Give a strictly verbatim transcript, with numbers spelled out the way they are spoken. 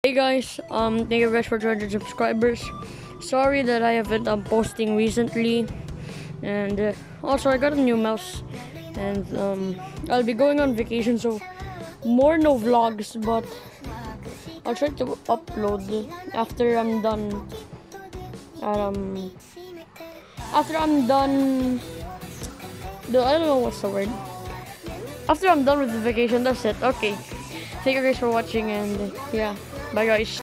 Hey guys, um, thank you guys for two hundred subscribers. Sorry that I haven't um, posting recently, and uh, also I got a new mouse, and um, I'll be going on vacation, so more no vlogs, but I'll try to upload after I'm done. Um, after I'm done, the I don't know what's the word. After I'm done with the vacation, that's it. Okay, thank you guys for watching, and uh, yeah, bye guys.